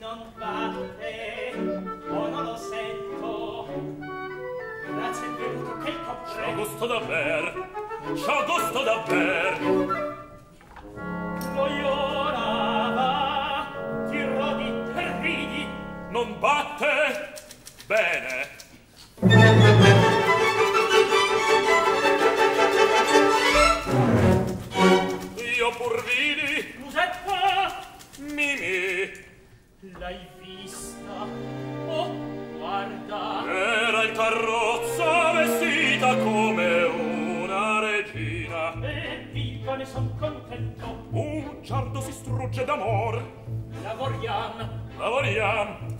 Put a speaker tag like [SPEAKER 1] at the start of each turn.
[SPEAKER 1] non batte, o non lo sento. Grazie è venuto che il compre.
[SPEAKER 2] C'ho gusto davver, c'ho gusto davver.
[SPEAKER 1] Voi ora va, ti rodi e ridi.
[SPEAKER 2] Non batte? Bene. Io pur vidi.
[SPEAKER 1] Musetta!
[SPEAKER 2] Mimì.
[SPEAKER 1] L'hai vista? Oh, guarda!
[SPEAKER 2] Era in carrozza vestita come una regina.
[SPEAKER 1] E viva, ne son contento.
[SPEAKER 2] Un giardo si strugge d'amor.
[SPEAKER 1] Lavoriam.
[SPEAKER 2] Lavoriam.